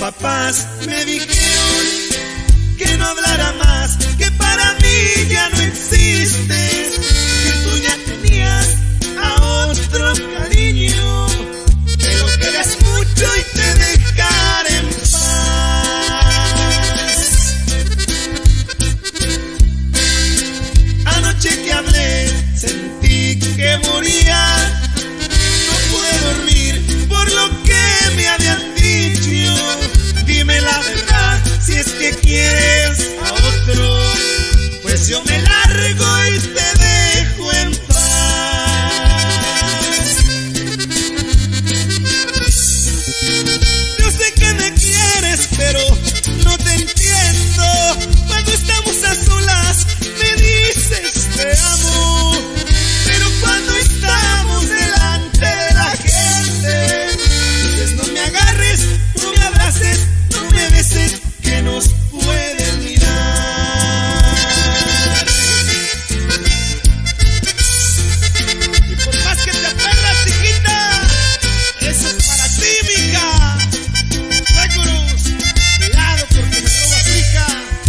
papás me dijeron que no hablara más, que para mí ya no existes, que tú ya tenías a otro cariño, que lo querías mucho y te dejaré en paz. Anoche que hablé sentí que moría, no pude dormir por lo que me habían dicho. Dime la verdad, si es que quieres a otro, pues yo me largo y te dejo en paz. Yo sé que me quieres, pero no te entiendo. Cuando estamos a solas me dices te amo, pero cuando estamos delante de la gente dices no me agarres, no me abraces, no me beses, que nos pueden mirar. Y por más que te aferras, chiquita, eso es para ti, mija. Seguros, cuidado porque me robas, hija.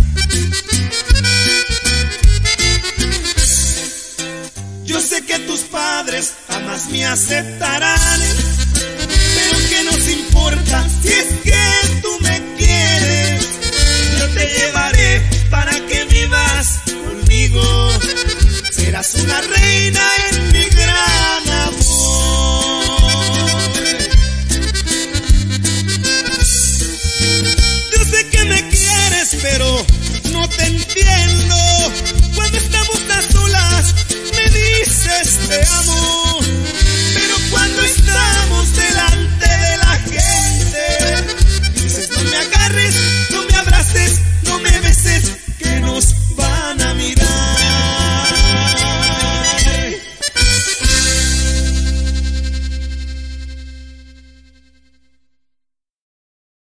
Yo sé que tus padres jamás me aceptarán, pero ¿qué nos importa si es que tú me quieres? Yo te llevaré para que vivas conmigo, serás una reina en mi gran amor. Yo sé que me quieres, pero no te entiendo. Cuando estamos a solas me dices te amo, pero cuando estamos delante de la gente dices no me agarres, no me abraces,